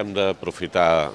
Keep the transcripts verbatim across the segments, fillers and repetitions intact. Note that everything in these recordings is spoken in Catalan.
hem d'aprofitar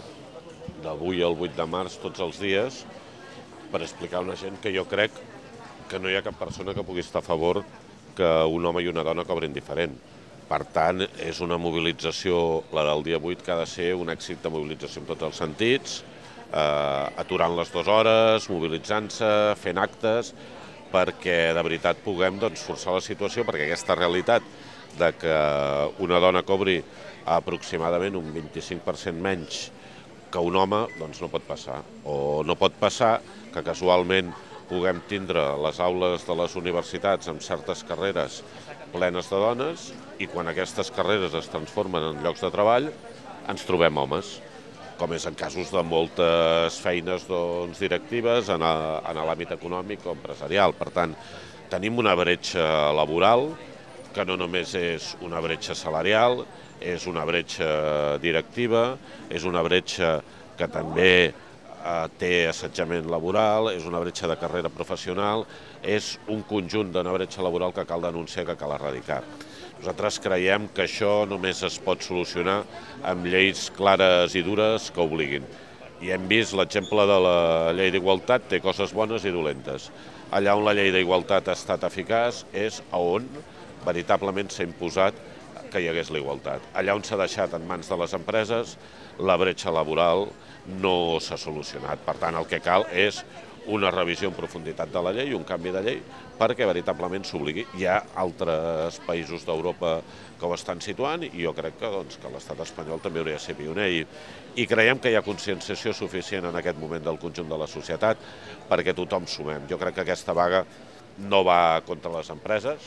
d'avui al vuit de març tots els dies per explicar a una gent que jo crec que no hi ha cap persona que pugui estar a favor que un home i una dona cobrin diferent. Per tant, és una mobilització, la del dia vuit, que ha de ser un èxit de mobilització en tots els sentits, eh, aturant les dues hores, mobilitzant-se, fent actes, perquè de veritat puguem doncs, forçar la situació, perquè aquesta realitat de que una dona cobri aproximadament un vint-i-cinc per cent menys que un home, doncs no pot passar. O no pot passar que casualment puguem tindre les aules de les universitats amb certes carreres plenes de dones i quan aquestes carreres es transformen en llocs de treball ens trobem homes, com és en casos de moltes feines doncs, directives en, a, en l'àmbit econòmic o empresarial. Per tant, tenim una bretxa laboral que no només és una bretxa salarial, és una bretxa directiva, és una bretxa que també eh, té assetjament laboral, és una bretxa de carrera professional, és un conjunt d'una bretxa laboral que cal denunciar, que cal erradicar. Nosaltres creiem que això només es pot solucionar amb lleis clares i dures que obliguin. I hem vist l'exemple de la llei d'igualtat, té coses bones i dolentes. Allà on la llei d'igualtat ha estat eficaç és on veritablement s'ha imposat que hi hagués la igualtat. Allà on s'ha deixat en mans de les empreses, la bretxa laboral no s'ha solucionat. Per tant, el que cal és una revisió en profunditat de la llei, un canvi de llei, perquè veritablement s'obligui. Hi ha altres països d'Europa que ho estan situant i jo crec que, doncs, que l'estat espanyol també hauria de ser pioner. I, I creiem que hi ha conscienciació suficient en aquest moment del conjunt de la societat perquè tothom sumem. Jo crec que aquesta vaga no va contra les empreses,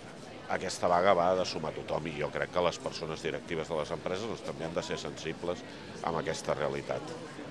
aquesta vaga va de sumar tothom i jo crec que les persones directives de les empreses doncs, també han de ser sensibles amb aquesta realitat.